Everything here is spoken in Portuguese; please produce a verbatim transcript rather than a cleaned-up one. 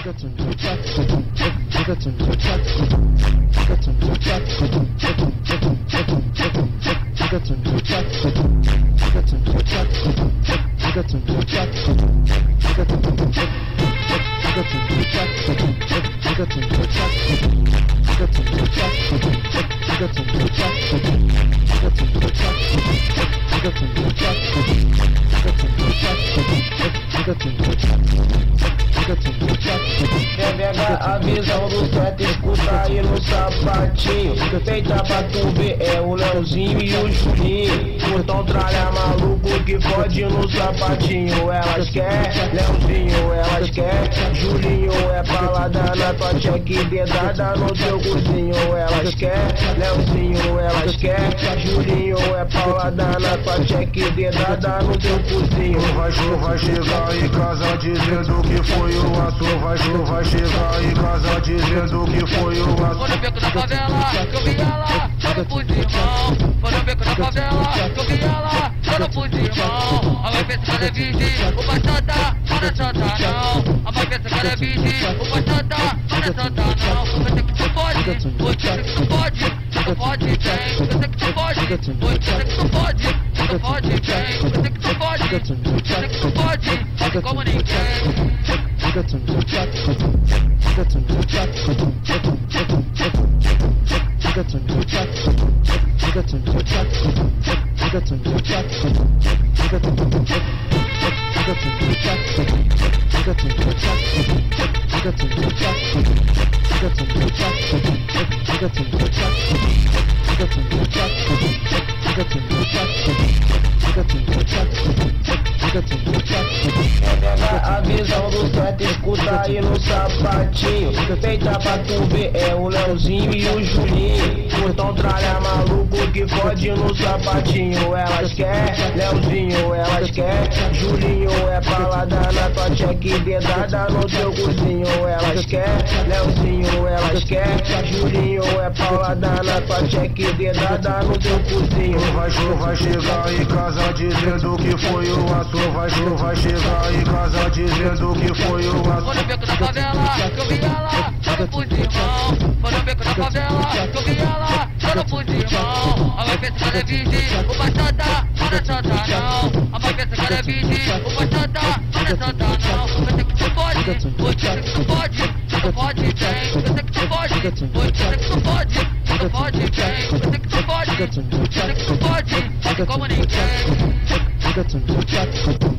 A visão do certo, escuta aí no sapatinho. Feita pra tu ver, é o Leozinho e o Julinho. Então tralha maluco que fode no sapatinho. Elas quer, Leozinho, elas quer. Julinho é palada na tua cheque, dedada no teu cozinho. Elas quer, Leozinho, elas quer. Julinho é palada na tua cheque, dedada no teu cozinho. Vai, vai chegar em casa dizendo que foi o aço. Vai, vai chegar em casa dizendo que foi o aço. Foi no beco da favela, que eu vi ela, só no fuzilão. Foi no beco da favela, que eu vi ela, só no fuzilão. A mãe pensa que ela é virgem, o baixada, não é santa não. A mãe pensa que ela é virgem, o baixada, não é santa não. Eu sei que tu pode, você sei que tu pode, tu pode bem. Eu sei que tu pode, você sei que tu pode, tu pode bem. Eu sei que tu pode, eu sei que tu pode, pode como ninguém. A visão do certo, escuta aí no sapatinho. Feita pra tu ver, é o Leozinho e o Julinho. Então tralha maluco que fode no sapatinho. Elas quer, Leozinho, elas quer. Julinho é palada na tua cheque, dedada no teu cozinho. Elas quer, Leozinho, elas quer. Julinho é palada na tua cheque, dedada no teu cozinho. Vai, vai chegar em casa dizendo que foi o aço. Vai, vai chegar em casa dizendo que foi o aço. Foi no beco da favela, que eu vi ela, só no fuzilão. Foi no beco da favela, que eu vi ela, só no fuzilão. A mãe pensa que ela é virgem, o baixada, não é santa não. A mãe pensa que ela é virgem, o baixada, não é santa não. Eu sei que tu pode, você sei que tu pode, tu pode bem. Eu sei que tu pode, você sei que tu pode, tu pode bem. Eu sei que tu pode, eu sei que tu pode, pode como ninguém.